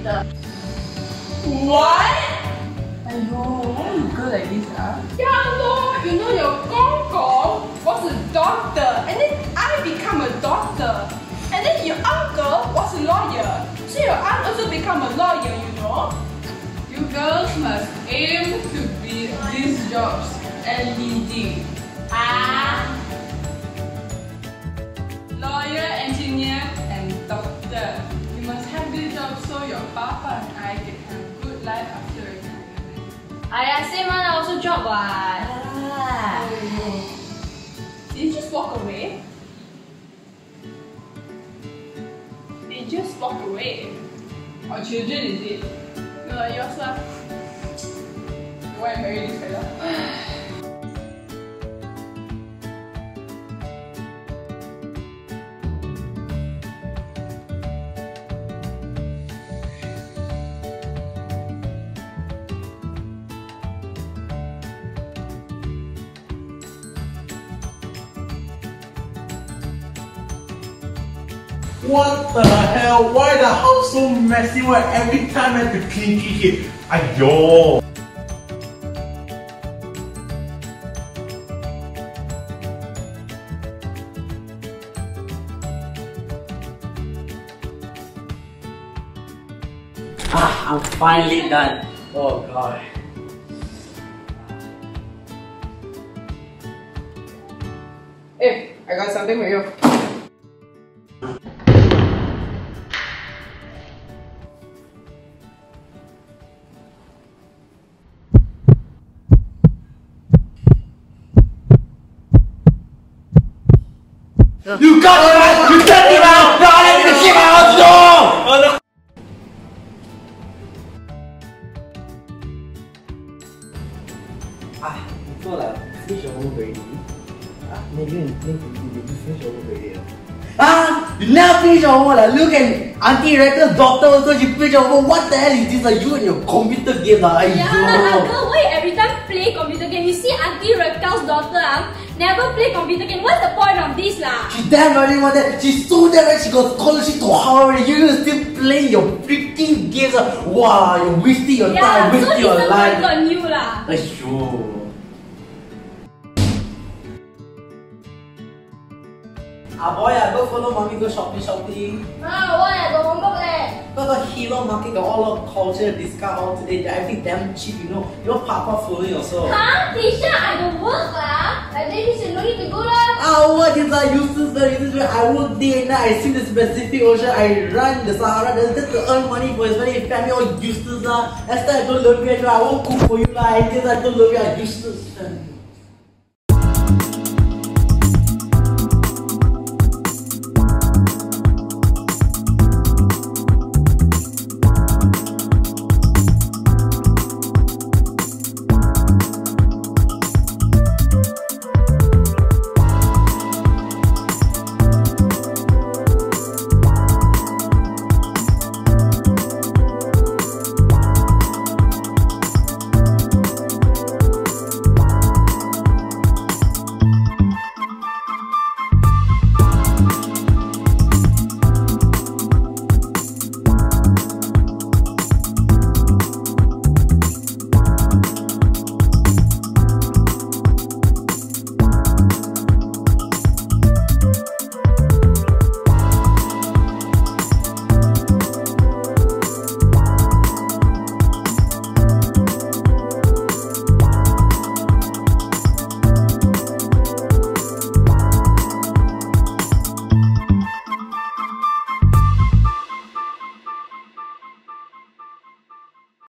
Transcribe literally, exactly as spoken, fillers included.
later. What? Aiyo, why you girl like this, ah? Yeah, no, you know your Gong Gong was a doctor, and then I become a doctor, and then your uncle was a lawyer, so your aunt also become a lawyer, you know. You girls must aim to be these jobs and leading. Ah, Lawyer, engineer, and doctor. You must have these jobs so your papa and I can have a good life after retirement. I same one. I also job what. Ah. Did you just walk away? Did you just walk away? Our children, is it? No, yours lah. Why marry this fella? What the hell? Why the house so messy? Why every time I have to clean it? Aiyo! Ah, I'm finally done. Oh god. Hey, I got something for you. You got it out! You turned me around! No, let me keep my house door! Ah, before lah, finish your homework already. Ah, maybe you think you finish your homework already. Ah, you never finish your homework lah. Look at Auntie Rector's daughter also, she finished her homework. What the hell is this lah? You and your computer game lah. Yeah, uncle, why you every time play computer game? You see Auntie Raquel's daughter, ah, never play computer game. What's the point of this lah? She damn running one that. She's so damn right. She got scholarship to Harvard. You're still playing your freaking games lah. Wow, you're wasting your Yeah, time, so wasting your life. disappointed on you lah. That's true. Ah boy, I go follow mommy go shopping shopping. Ah, why I got homework leh? Got the Hero Market got all of culture discount all today. They're everything damn cheap, you know. Your papa following also. Huh? Tisha, I don't work lah. I think you should no need to go lah. Ah, what is that useless? Useless. I work day and night. I see the Pacific Ocean. I run the Sahara. That's just to earn money for his family. Family all useless lah. Next time I don't love you. I won't cook for you lah. I just I don't love you. I'm useless.